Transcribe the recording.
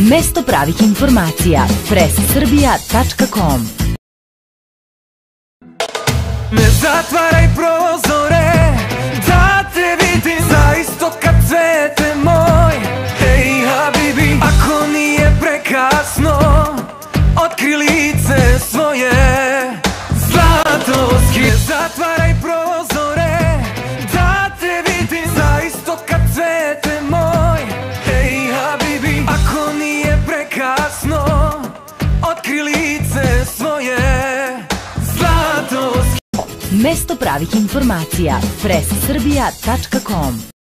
Mesto pravih informacija. pressserbia.com. Ne zatvaraj prozore, da te vidim za istoka cvete moj. Ej habibi, ako nije prekasno, otkri lice svoje. Zlatoski, ne zatvaraj prozore, da te vidim za istoka cvete moj. Ej habibi, ako nije prekasno, otkri lice svoje. Zlatoski. Mesto pravih informacija. pressserbia.com.